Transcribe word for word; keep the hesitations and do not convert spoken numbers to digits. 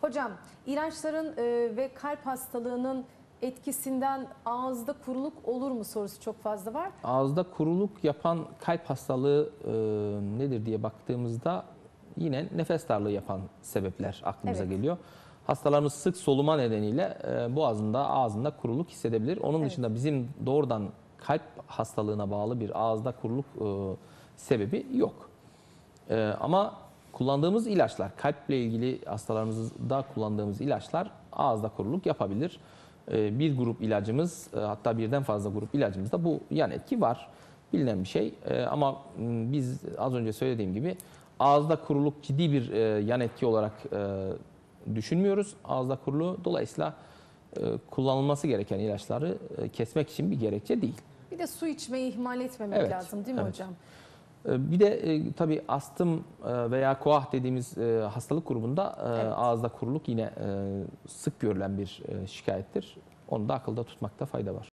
Hocam, ilaçların e, ve kalp hastalığının etkisinden ağızda kuruluk olur mu sorusu çok fazla var. Ağızda kuruluk yapan kalp hastalığı e, nedir diye baktığımızda yine nefes darlığı yapan sebepler aklımıza Evet. geliyor. Hastalarımız sık soluma nedeniyle e, boğazında, ağzında kuruluk hissedebilir. Onun Evet. dışında bizim doğrudan kalp hastalığına bağlı bir ağızda kuruluk e, sebebi yok. E, ama kullandığımız ilaçlar, kalple ilgili hastalarımızda kullandığımız ilaçlar ağızda kuruluk yapabilir. Bir grup ilacımız, hatta birden fazla grup ilacımızda bu yan etki var. Bilinen bir şey. Ama biz az önce söylediğim gibi ağızda kuruluk ciddi bir yan etki olarak düşünmüyoruz. Ağızda kuruluğu dolayısıyla kullanılması gereken ilaçları kesmek için bir gerekçe değil. Bir de su içmeyi ihmal etmemek Evet, lazım değil mi evet. hocam? Bir de e, tabii astım e, veya koah dediğimiz e, hastalık grubunda e, Evet. ağızda kuruluk yine e, sık görülen bir e, şikayettir. Onu da akılda tutmakta fayda var.